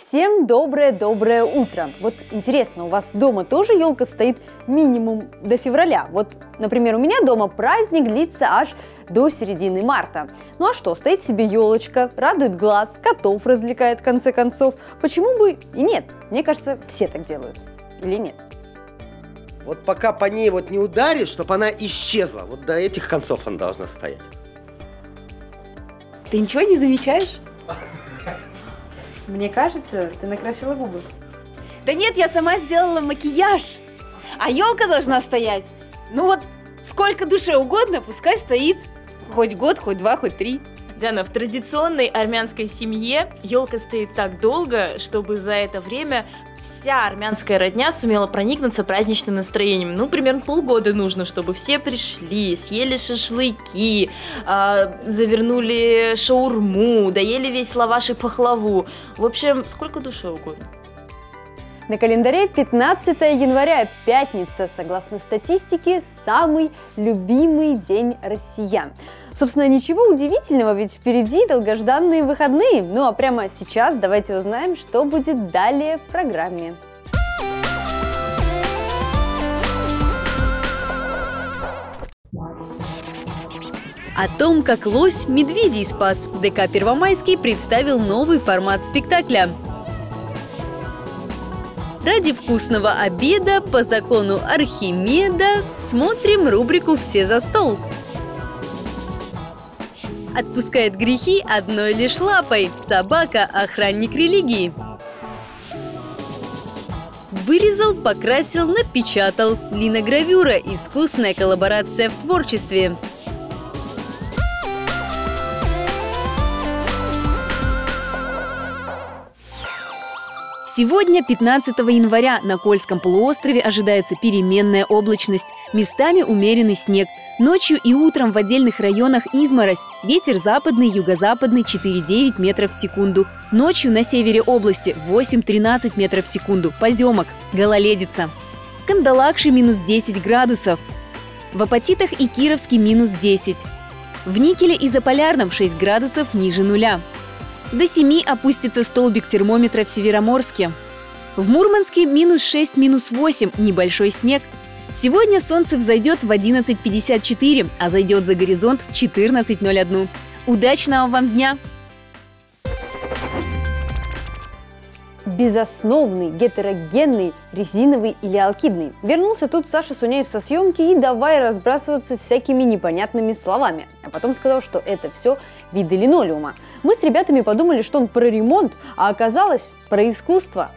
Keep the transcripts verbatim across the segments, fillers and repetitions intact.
Всем доброе-доброе утро! Вот интересно, у вас дома тоже елка стоит минимум до февраля? Вот, например, у меня дома праздник длится аж до середины марта. Ну а что, стоит себе елочка, радует глаз, котов развлекает в конце концов. Почему бы и нет? Мне кажется, все так делают. Или нет? Вот пока по ней вот не ударишь, чтобы она исчезла. Вот до этих концов она должна стоять. Ты ничего не замечаешь? Мне кажется, ты накрасила губы. Да нет, я сама сделала макияж. А елка должна стоять. Ну вот, сколько душе угодно, пускай стоит. Хоть год, хоть два, хоть три. Диана, в традиционной армянской семье елка стоит так долго, чтобы за это время вся армянская родня сумела проникнуться праздничным настроением. Ну, примерно полгода нужно, чтобы все пришли, съели шашлыки, э, завернули шаурму, доели весь лаваш и пахлаву. В общем, сколько душе угодно. На календаре пятнадцатое января, пятница, согласно статистике, самый любимый день россиян. Собственно, ничего удивительного, ведь впереди долгожданные выходные. Ну а прямо сейчас давайте узнаем, что будет далее в программе. О том, как лось медведей спас, ДК «Первомайский» представил новый формат спектакля. Ради вкусного обеда по закону Архимеда смотрим рубрику «Все за стол». Отпускает грехи одной лишь лапой. Собака – охранник религии. Вырезал, покрасил, напечатал. Линогравюра – искусная коллаборация в творчестве. Сегодня, пятнадцатого января, на Кольском полуострове ожидается переменная облачность, местами умеренный снег. Ночью и утром в отдельных районах изморозь, ветер западный, юго-западный четыре-девять метров в секунду. Ночью на севере области восемь-тринадцать метров в секунду, поземок, гололедица. В Кандалакше минус десять градусов, в Апатитах и Кировске минус десять. В Никеле и Заполярном шесть градусов ниже нуля. До семи опустится столбик термометра в Североморске. В Мурманске минус шесть, минус восемь, небольшой снег. Сегодня солнце взойдет в одиннадцать пятьдесят четыре, а зайдет за горизонт в четырнадцать ноль один. Удачного вам дня! Безосновный, гетерогенный, резиновый или алкидный. Вернулся тут Саша Суняев со съемки и давай разбрасываться всякими непонятными словами. А потом сказал, что это все виды линолеума. Мы с ребятами подумали, что он про ремонт, а оказалось про искусство.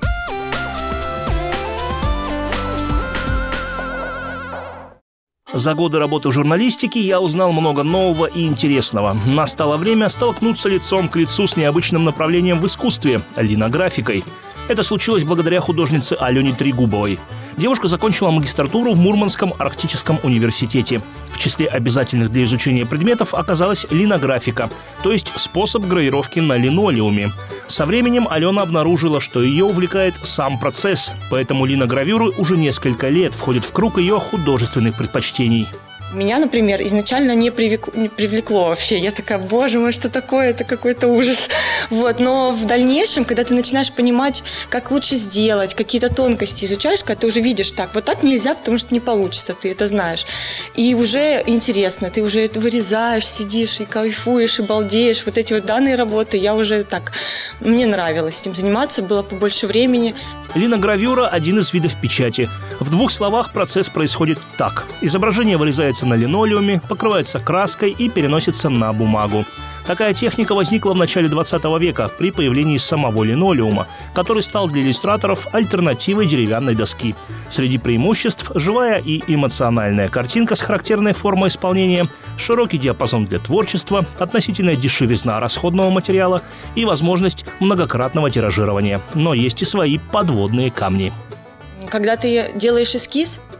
За годы работы в журналистике я узнал много нового и интересного. Настало время столкнуться лицом к лицу с необычным направлением в искусстве – линографикой. Это случилось благодаря художнице Алене Трегубовой. Девушка закончила магистратуру в Мурманском арктическом университете. В числе обязательных для изучения предметов оказалась линографика, то есть способ гравировки на линолеуме. Со временем Алена обнаружила, что ее увлекает сам процесс, поэтому линогравюры уже несколько лет входят в круг ее художественных предпочтений. Меня, например, изначально не привлекло, не привлекло вообще. Я такая, боже мой, что такое? Это какой-то ужас. Вот. Но в дальнейшем, когда ты начинаешь понимать, как лучше сделать, какие-то тонкости изучаешь, когда ты уже видишь, так, вот так нельзя, потому что не получится, ты это знаешь. И уже интересно, ты уже это вырезаешь, сидишь и кайфуешь, и балдеешь. Вот эти вот данные работы, я уже так, мне нравилось этим заниматься, было побольше времени. Линогравюра – один из видов печати. В двух словах процесс происходит так. Изображение вырезается на линолеуме, покрывается краской и переносится на бумагу. Такая техника возникла в начале двадцатого века при появлении самого линолеума, который стал для иллюстраторов альтернативой деревянной доски. Среди преимуществ – живая и эмоциональная картинка с характерной формой исполнения, широкий диапазон для творчества, относительная дешевизна расходного материала и возможность многократного тиражирования. Но есть и свои подводные камни. Когда ты делаешь эскиз,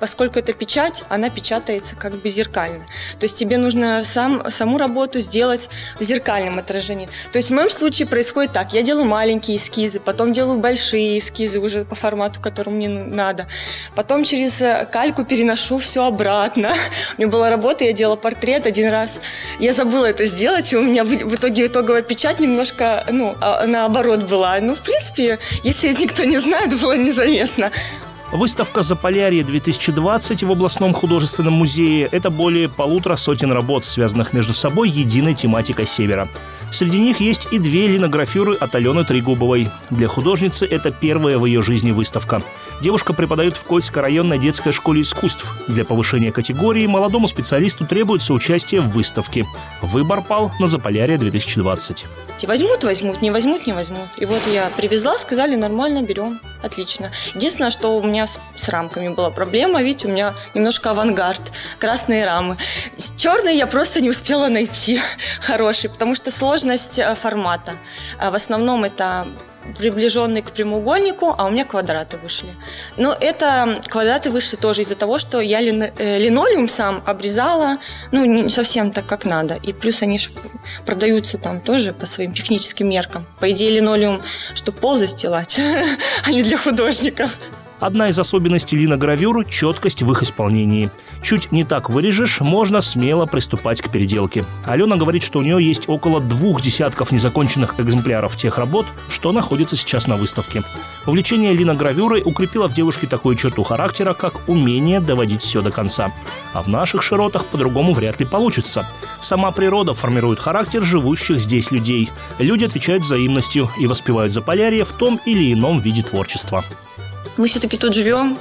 поскольку это печать, она печатается как бы зеркально. То есть тебе нужно сам, саму работу сделать в зеркальном отражении. То есть в моем случае происходит так. Я делаю маленькие эскизы, потом делаю большие эскизы уже по формату, который мне надо. Потом через кальку переношу все обратно. У меня была работа, я делала портрет один раз. Я забыла это сделать, и у меня в итоге итоговая печать немножко, ну, наоборот была. Ну, в принципе, если никто не знает, было незаметно. Выставка «Заполярье-две тысячи двадцать» в областном художественном музее – это более полутора сотен работ, связанных между собой единой тематикой Севера. Среди них есть и две линографюры от Алены Трегубовой. Для художницы это первая в ее жизни выставка. Девушка преподает в Кольской районной детской школе искусств. Для повышения категории молодому специалисту требуется участие в выставке. Выбор пал на «Заполярье-две тысячи двадцать». Возьмут, возьмут, не возьмут, не возьмут. И вот я привезла, сказали, нормально, берем, отлично. Единственное, что у меня с, с рамками была проблема, видите, у меня немножко авангард, красные рамы. Черные я просто не успела найти хорошие, потому что сложность формата. В основном это приближенный к прямоугольнику, а у меня квадраты вышли. Но это квадраты вышли тоже из-за того, что я линолеум сам обрезала, ну, не совсем так, как надо. И плюс они ж продаются там тоже по своим техническим меркам. По идее, линолеум, чтобы пол застилать, а не для художников. Одна из особенностей линогравюр – четкость в их исполнении. Чуть не так вырежешь, можно смело приступать к переделке. Алена говорит, что у нее есть около двух десятков незаконченных экземпляров тех работ, что находятся сейчас на выставке. Увлечение линогравюрой укрепило в девушке такую черту характера, как умение доводить все до конца. А в наших широтах по-другому вряд ли получится. Сама природа формирует характер живущих здесь людей. Люди отвечают взаимностью и воспевают Заполярье в том или ином виде творчества. Мы все-таки тут живем,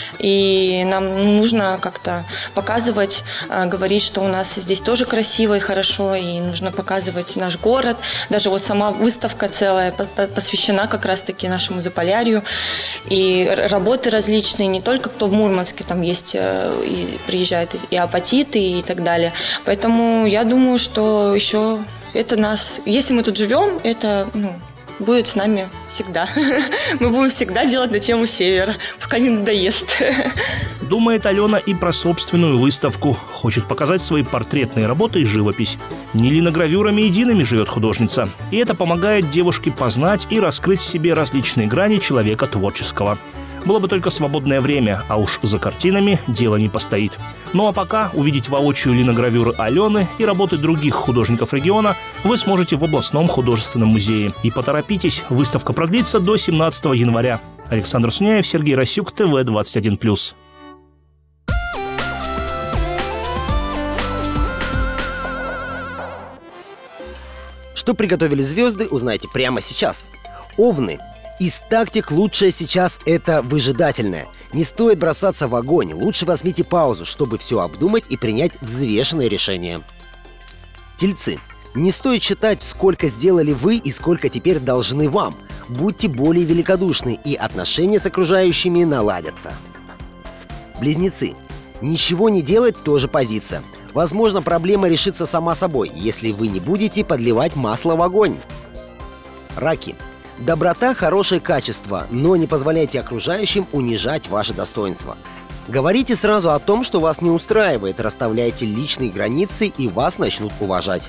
и нам нужно как-то показывать, говорить, что у нас здесь тоже красиво и хорошо, и нужно показывать наш город. Даже вот сама выставка целая посвящена как раз-таки нашему Заполярью. И работы различные, не только кто в Мурманске, там есть, и приезжают и апатиты и так далее. Поэтому я думаю, что еще это нас, если мы тут живем, это, ну, будет с нами всегда. Мы будем всегда делать на тему Севера, пока не надоест. Думает Алена и про собственную выставку. Хочет показать свои портретные работы и живопись. Не линогравюрами едиными живет художница. И это помогает девушке познать и раскрыть в себе различные грани человека творческого. Было бы только свободное время, а уж за картинами дело не постоит. Ну а пока увидеть воочию линогравюры Алены и работы других художников региона вы сможете в областном художественном музее. И поторопитесь, выставка продлится до семнадцатого января. Александр Суняев, Сергей Расюк, тэ вэ двадцать один плюс. Что приготовили звезды, узнаете прямо сейчас. Овны. Из тактик лучшее сейчас – это выжидательное. Не стоит бросаться в огонь, лучше возьмите паузу, чтобы все обдумать и принять взвешенное решение. Тельцы. Не стоит считать, сколько сделали вы и сколько теперь должны вам. Будьте более великодушны, и отношения с окружающими наладятся. Близнецы. Ничего не делать – тоже позиция. Возможно, проблема решится сама собой, если вы не будете подливать масло в огонь. Раки. Доброта – хорошее качество, но не позволяйте окружающим унижать ваше достоинство. Говорите сразу о том, что вас не устраивает, расставляйте личные границы, и вас начнут уважать.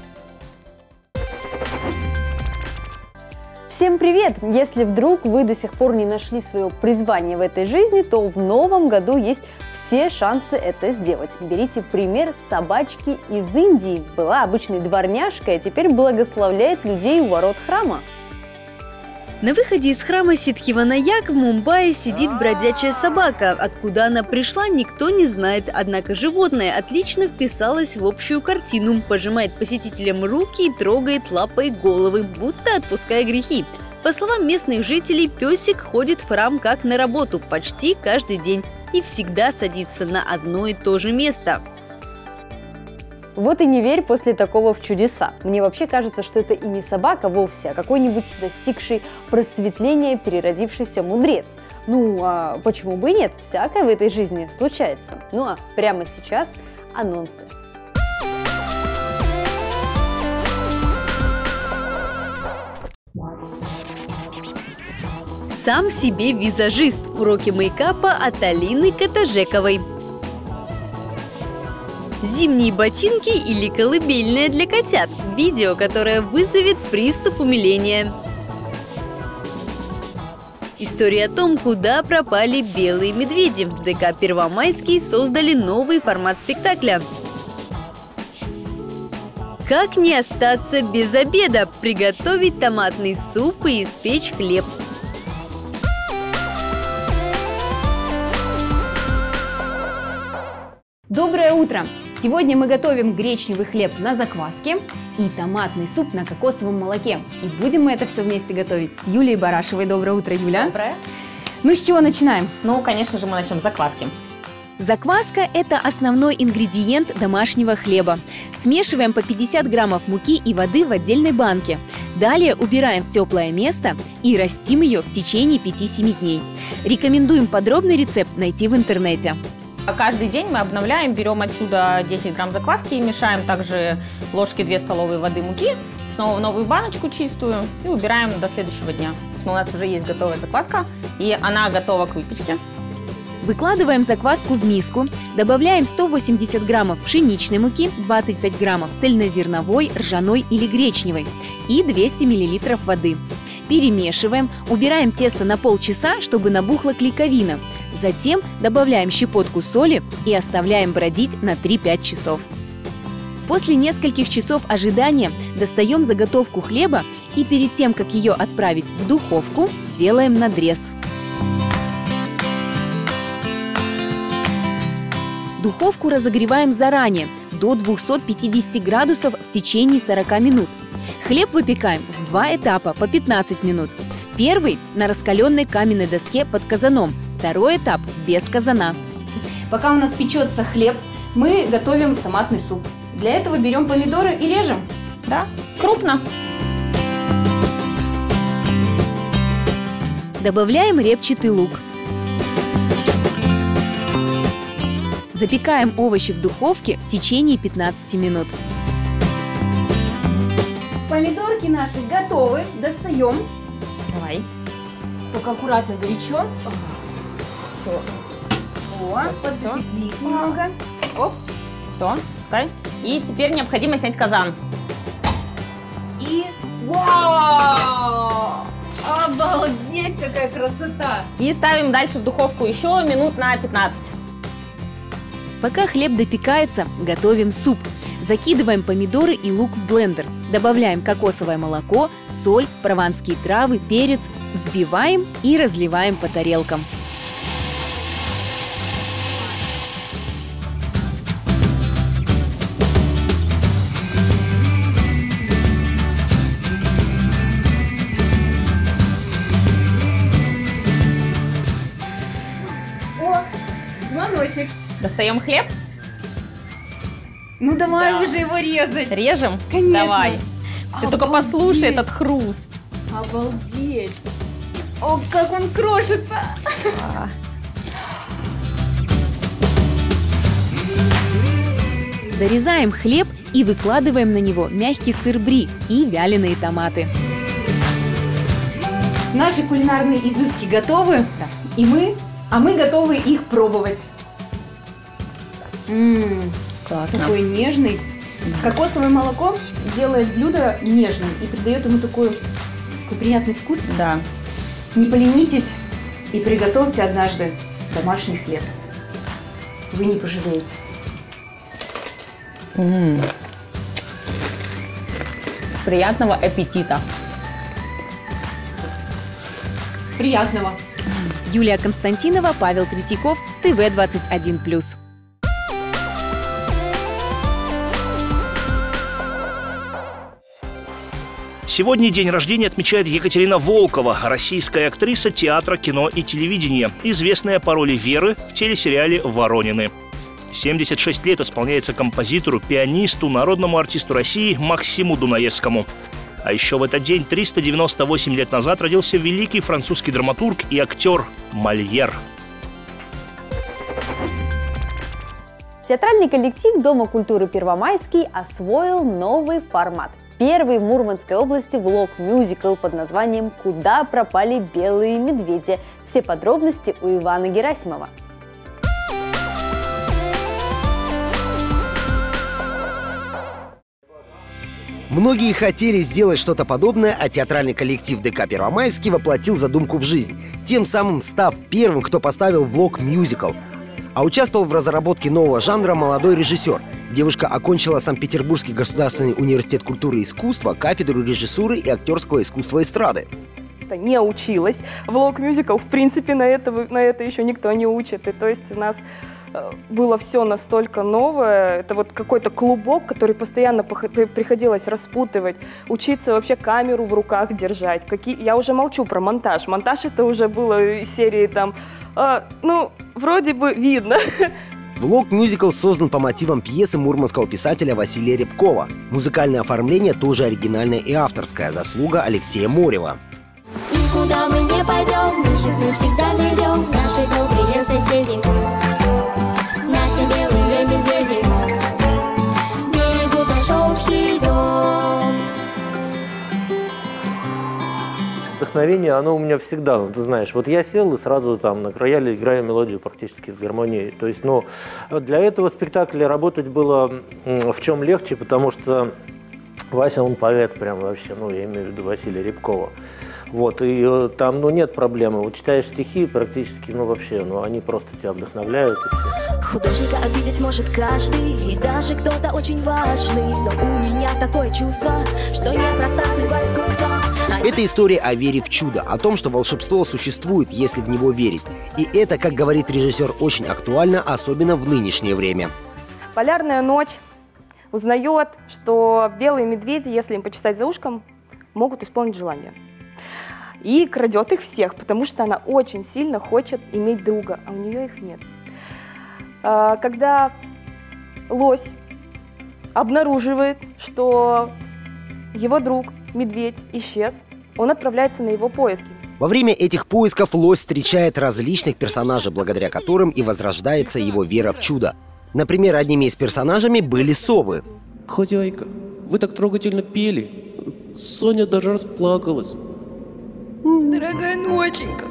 Всем привет! Если вдруг вы до сих пор не нашли свое призвание в этой жизни, то в новом году есть все шансы это сделать. Берите пример с собачки из Индии. Была обычной дворняжкой, а теперь благословляет людей у ворот храма. На выходе из храма Сидхиванаяк в Мумбаи сидит бродячая собака. Откуда она пришла, никто не знает. Однако животное отлично вписалось в общую картину. Пожимает посетителям руки и трогает лапой головы, будто отпуская грехи. По словам местных жителей, песик ходит в храм как на работу почти каждый день и всегда садится на одно и то же место. Вот и не верь после такого в чудеса. Мне вообще кажется, что это и не собака вовсе, а какой-нибудь достигший просветления переродившийся мудрец. Ну, а почему бы и нет? Всякое в этой жизни случается. Ну а прямо сейчас анонсы. Сам себе визажист. Уроки мейкапа от Алины Катажековой. Зимние ботинки или колыбельная для котят. Видео, которое вызовет приступ умиления. История о том, куда пропали белые медведи. В ДК «Первомайский» создали новый формат спектакля. Как не остаться без обеда? Приготовить томатный суп и испечь хлеб. Доброе утро! Сегодня мы готовим гречневый хлеб на закваске и томатный суп на кокосовом молоке. И будем мы это все вместе готовить с Юлией Барашевой. Доброе утро, Юля! Доброе! Ну, с чего начинаем? Ну, конечно же, мы начнем с закваски. Закваска – это основной ингредиент домашнего хлеба. Смешиваем по пятьдесят граммов муки и воды в отдельной банке. Далее убираем в теплое место и растим ее в течение пяти-семи дней. Рекомендуем подробный рецепт найти в интернете. А каждый день мы обновляем, берем отсюда десять грамм закваски, мешаем также ложки две столовые воды муки, снова в новую баночку чистую и убираем до следующего дня. У нас уже есть готовая закваска, и она готова к выпечке. Выкладываем закваску в миску, добавляем сто восемьдесят граммов пшеничной муки, двадцать пять граммов цельнозерновой, ржаной или гречневой и двести миллилитров воды. Перемешиваем, убираем тесто на полчаса, чтобы набухла клейковина. Затем добавляем щепотку соли и оставляем бродить на три-пять часов. После нескольких часов ожидания достаем заготовку хлеба и перед тем, как ее отправить в духовку, делаем надрез. Духовку разогреваем заранее, до двухсот пятидесяти градусов в течение сорока минут. Хлеб выпекаем в два этапа по пятнадцать минут. Первый – на раскаленной каменной доске под казаном, второй этап – без казана. Пока у нас печется хлеб, мы готовим томатный суп. Для этого берем помидоры и режем. Да, крупно. Добавляем репчатый лук. Запекаем овощи в духовке в течение пятнадцати минут. Помидорки наши готовы. Достаем. Давай. Только аккуратно, горячо. Все. О, подзапекли немного. Оп. Все, пускай. И теперь необходимо снять казан. И вау! Обалдеть, какая красота! И ставим дальше в духовку еще минут на пятнадцать. Пока хлеб допекается, готовим суп. Закидываем помидоры и лук в блендер. Добавляем кокосовое молоко, соль, прованские травы, перец. Взбиваем и разливаем по тарелкам. О, звоночек. Достаем хлеб. Ну давай Да. уже его резать. Режем? Конечно. Давай. Ты только Обалдеть. послушай этот хруст. Обалдеть. О, как он крошится. Дорезаем хлеб и выкладываем на него мягкий сыр бри и вяленые томаты. Наши кулинарные изыски готовы. Да. И мы, а мы готовы их пробовать. Ммм, такой нежный. Кокосовое молоко делает блюдо нежным и придает ему такой, такой приятный вкус. Да. Не поленитесь и приготовьте однажды домашний хлеб. Вы не пожалеете. М-м. Приятного аппетита. Приятного. Юлия Константинова, Павел Третьяков, ТВ двадцать один плюс. Сегодня день рождения отмечает Екатерина Волкова, российская актриса театра, кино и телевидения, известная по роли Веры в телесериале «Воронины». семьдесят шесть лет исполняется композитору, пианисту, народному артисту России Максиму Дунаевскому. А еще в этот день, триста девяносто восемь лет назад, родился великий французский драматург и актер Мольер. Театральный коллектив Дома культуры «Первомайский» освоил новый формат. Первый в Мурманской области влог-мюзикл под названием «Куда пропали белые медведи?». Все подробности у Ивана Герасимова. Многие хотели сделать что-то подобное, а театральный коллектив ДК «Первомайский» воплотил задумку в жизнь, тем самым став первым, кто поставил влог-мюзикл. А участвовал в разработке нового жанра молодой режиссер. Девушка окончила Санкт-Петербургский государственный университет культуры и искусства, кафедру режиссуры и актерского искусства эстрады. Не училась. Влог-мюзикл, в принципе, на это, на это еще никто не учит. И то есть у нас было все настолько новое. Это вот какой-то клубок, который постоянно приходилось распутывать, учиться вообще камеру в руках держать. Какие... Я уже молчу про монтаж. Монтаж это уже было из серии там, э, ну, вроде бы видно. Влог-мюзикл создан по мотивам пьесы мурманского писателя Василия Рябкова. Музыкальное оформление тоже оригинальное и авторское, заслуга Алексея Морева. И куда мы не пойдем, мы же мы всегда найдем наши добрые соседи, наши белые медведи, берегут наш общий дом. Вдохновение, оно у меня всегда, ну, ты знаешь, вот я сел и сразу там на рояле играю мелодию практически с гармонией. То есть, ну, для этого спектакля работать было в чем легче, потому что Вася, он поэт прям вообще, ну, я имею в виду Василия Рябкова. Вот, и там, ну, нет проблемы. Вот читаешь стихи, практически, ну, вообще, ну, они просто тебя вдохновляют. И все. Художника обидеть может каждый, и даже кто-то очень важный. Но у меня такое чувство, что непроста судьба искусства. Это история о вере в чудо, о том, что волшебство существует, если в него верить. И это, как говорит режиссер, очень актуально, особенно в нынешнее время. Полярная ночь узнает, что белые медведи, если им почесать за ушком, могут исполнить желание. И крадет их всех, потому что она очень сильно хочет иметь друга, а у нее их нет. Когда лось обнаруживает, что его друг, медведь, исчез, он отправляется на его поиски. Во время этих поисков лось встречает различных персонажей, благодаря которым и возрождается его вера в чудо. Например, одними из персонажей были совы. Хозяйка, вы так трогательно пели. Соня даже расплакалась. Дорогая ноченька,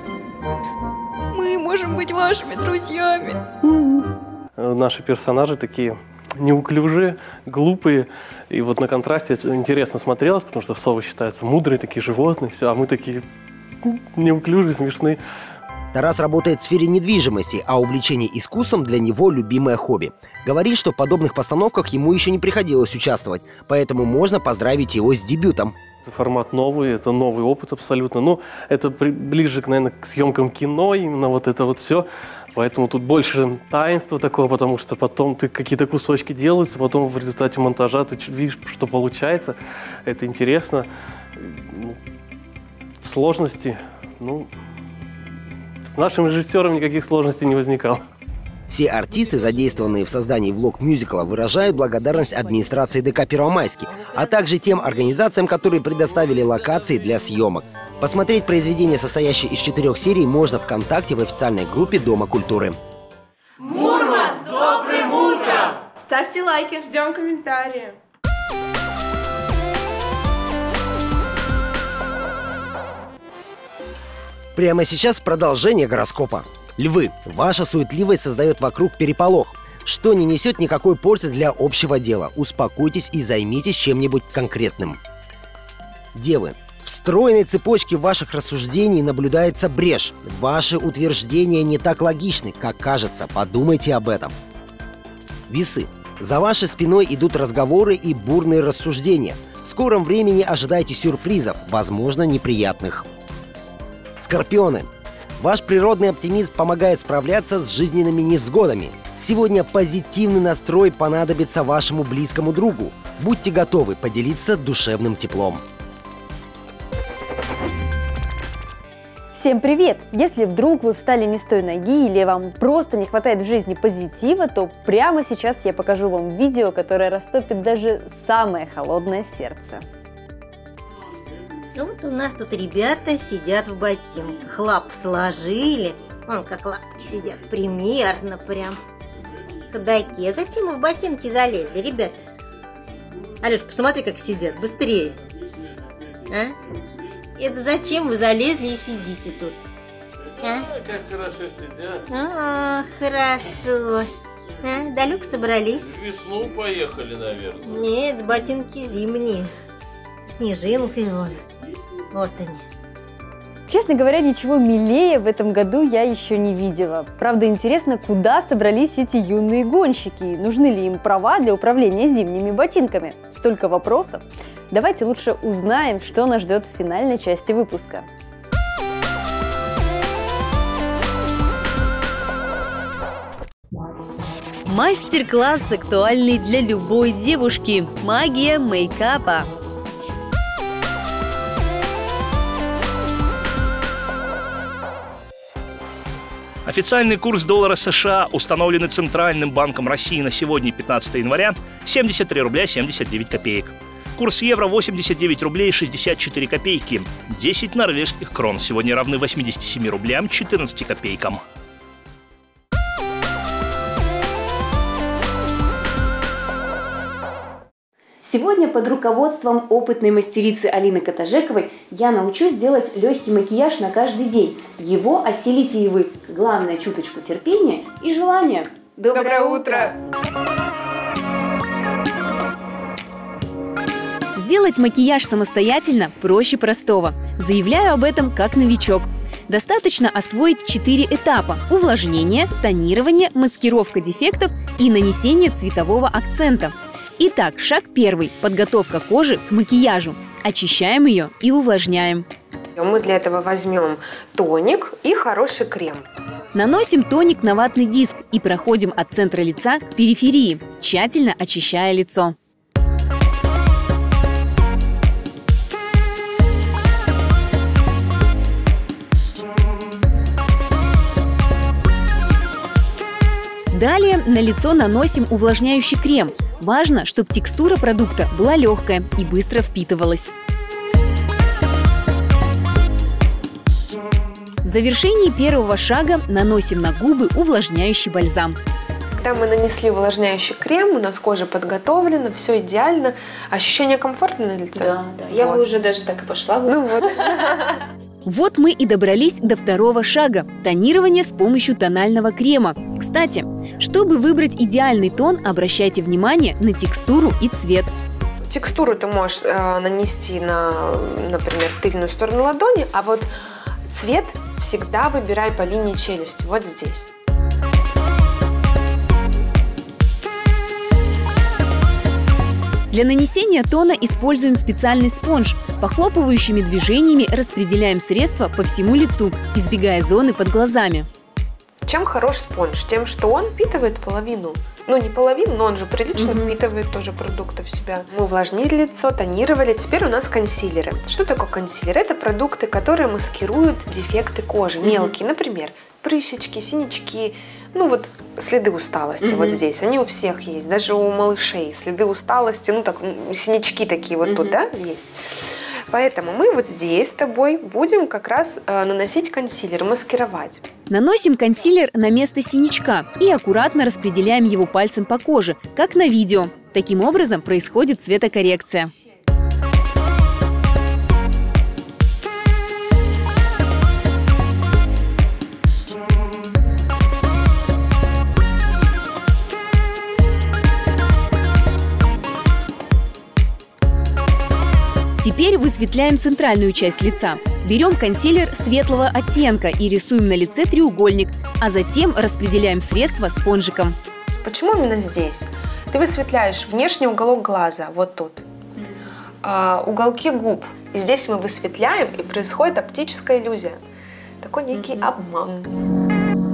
мы можем быть вашими друзьями. Наши персонажи такие неуклюжие, глупые. И вот на контрасте интересно смотрелось, потому что совы считаются мудрые, такие животные, все, а мы такие неуклюжие, смешные. Тарас работает в сфере недвижимости, а увлечение искусством для него любимое хобби. Говорит, что в подобных постановках ему еще не приходилось участвовать, поэтому можно поздравить его с дебютом. Формат новый, это новый опыт абсолютно. Ну, это при, ближе, наверное, к съемкам кино, именно вот это вот все. Поэтому тут больше таинства такого, потому что потом ты какие-то кусочки делаются, потом в результате монтажа ты видишь, что получается. Это интересно. Сложности, ну, с нашим режиссером никаких сложностей не возникало. Все артисты, задействованные в создании влог-мюзикла, выражают благодарность администрации ДК «Первомайский», а также тем организациям, которые предоставили локации для съемок. Посмотреть произведение, состоящее из четырех серий, можно ВКонтакте в официальной группе Дома культуры. Мурманск, с добрым утром! Ставьте лайки, ждем комментарии. Прямо сейчас продолжение гороскопа. Львы, ваша суетливость создает вокруг переполох, что не несет никакой пользы для общего дела. Успокойтесь и займитесь чем-нибудь конкретным. Девы, в стройной цепочке ваших рассуждений наблюдается брешь. Ваши утверждения не так логичны, как кажется. Подумайте об этом. Весы, за вашей спиной идут разговоры и бурные рассуждения. В скором времени ожидайте сюрпризов, возможно, неприятных. Скорпионы, ваш природный оптимизм помогает справляться с жизненными невзгодами. Сегодня позитивный настрой понадобится вашему близкому другу. Будьте готовы поделиться душевным теплом. Всем привет! Если вдруг вы встали не с той ноги или вам просто не хватает в жизни позитива, то прямо сейчас я покажу вам видео, которое растопит даже самое холодное сердце. Ну вот у нас тут ребята сидят в ботинках, лапы сложили, вон как лапки сидят, примерно прям ходаки. А зачем вы в ботинки залезли, ребята? Алеш, посмотри, как сидят, быстрее. А? Это зачем вы залезли и сидите тут? А? А, как хорошо сидят. А, хорошо. А, далеко собрались? В весну поехали, наверное. Нет, ботинки зимние. снежинками вон. Вот они. Честно говоря, ничего милее в этом году я еще не видела. Правда, интересно, куда собрались эти юные гонщики? Нужны ли им права для управления зимними ботинками? Столько вопросов. Давайте лучше узнаем, что нас ждет в финальной части выпуска. Мастер-класс актуальный для любой девушки. Магия мейкапа. Официальный курс доллара США, установленный Центральным банком России на сегодня, пятнадцатое января, семьдесят три рубля семьдесят девять копеек. Курс евро восемьдесят девять рублей шестьдесят четыре копейки. десять норвежских крон сегодня равны восьмидесяти семи рублям четырнадцати копейкам. Сегодня под руководством опытной мастерицы Алины Катажековой я научусь делать легкий макияж на каждый день. Его осилите и вы. Главное, чуточку терпения и желания. Доброе, Доброе утро! Сделать макияж самостоятельно проще простого. Заявляю об этом как новичок. Достаточно освоить четыре этапа – увлажнение, тонирование, маскировка дефектов и нанесение цветового акцента. Итак, шаг первый – подготовка кожи к макияжу. Очищаем ее и увлажняем. Мы для этого возьмем тоник и хороший крем. Наносим тоник на ватный диск и проходим от центра лица к периферии, тщательно очищая лицо. Далее на лицо наносим увлажняющий крем. Важно, чтобы текстура продукта была легкая и быстро впитывалась. В завершении первого шага наносим на губы увлажняющий бальзам. Когда мы нанесли увлажняющий крем, у нас кожа подготовлена, все идеально. Ощущение комфортно на лице? Да, да. Я вот. бы уже даже так и пошла. Ну вот. Вот мы и добрались до второго шага – тонирование с помощью тонального крема. Кстати, чтобы выбрать идеальный тон, обращайте внимание на текстуру и цвет. Текстуру ты можешь э, нанести на, например, тыльную сторону ладони, а вот цвет всегда выбирай по линии челюсти, вот здесь. Для нанесения тона используем специальный спонж. Похлопывающими движениями распределяем средства по всему лицу, избегая зоны под глазами. Чем хорош спонж? Тем, что он впитывает половину. Ну, не половину, но он же прилично mm-hmm. впитывает тоже продукты в себя. Мы увлажнили лицо, тонировали. Теперь у нас консилеры. Что такое консилер? Это продукты, которые маскируют дефекты кожи. Mm-hmm. Мелкие, например, прыщички, синячки. Ну вот следы усталости mm-hmm. вот здесь, они у всех есть, даже у малышей следы усталости, ну так, синячки такие вот mm-hmm. тут, да, есть. Поэтому мы вот здесь с тобой будем как раз э, наносить консилер, маскировать. Наносим консилер на место синячка и аккуратно распределяем его пальцем по коже, как на видео. Таким образом происходит цветокоррекция. Теперь высветляем центральную часть лица. Берем консилер светлого оттенка и рисуем на лице треугольник, а затем распределяем средства спонжиком. Почему именно здесь? Ты высветляешь внешний уголок глаза, вот тут, а, уголки губ. И здесь мы высветляем, и происходит оптическая иллюзия. Такой некий mm-hmm. обман.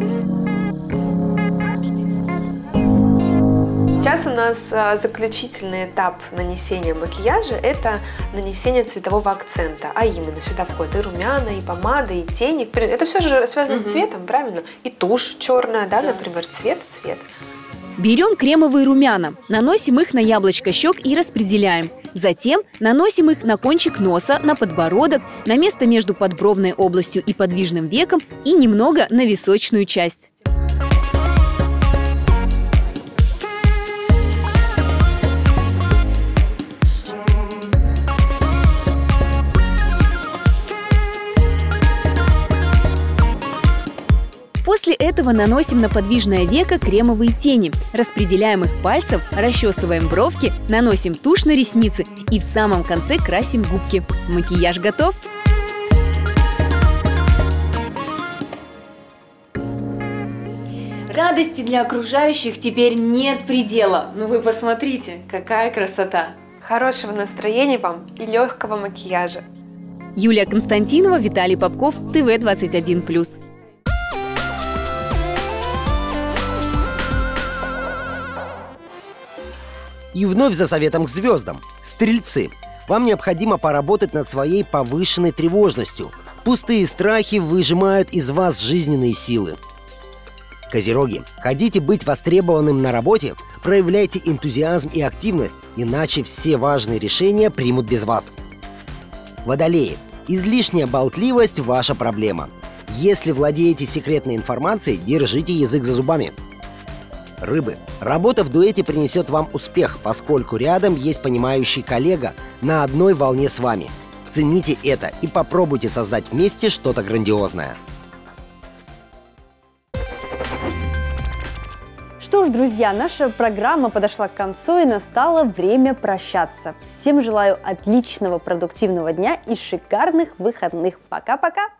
Сейчас у нас заключительный этап нанесения макияжа – это нанесение цветового акцента, а именно сюда входят и румяна, и помада, и тени. Это все же связано mm-hmm. с цветом, правильно? И тушь черная, да, да. например, цвет, цвет. Берем кремовые румяна, наносим их на яблочко щек и распределяем. Затем наносим их на кончик носа, на подбородок, на место между подбровной областью и подвижным веком и немного на височную часть. После этого наносим на подвижное веко кремовые тени, распределяем их пальцем, расчесываем бровки, наносим тушь на ресницы и в самом конце красим губки. Макияж готов! Радости для окружающих теперь нет предела. Ну вы посмотрите, какая красота! Хорошего настроения вам и легкого макияжа. Юлия Константинова, Виталий Попков, тэ вэ двадцать один плюс. И вновь за советом к звездам. Стрельцы, вам необходимо поработать над своей повышенной тревожностью. Пустые страхи выжимают из вас жизненные силы. Козероги, хотите быть востребованным на работе? Проявляйте энтузиазм и активность, иначе все важные решения примут без вас. Водолеи, излишняя болтливость – ваша проблема. Если владеете секретной информацией, держите язык за зубами. Рыбы, работа в дуэте принесет вам успех, поскольку рядом есть понимающий коллега на одной волне с вами. Цените это и попробуйте создать вместе что-то грандиозное. Что ж, друзья, наша программа подошла к концу и настало время прощаться. Всем желаю отличного продуктивного дня и шикарных выходных. Пока-пока!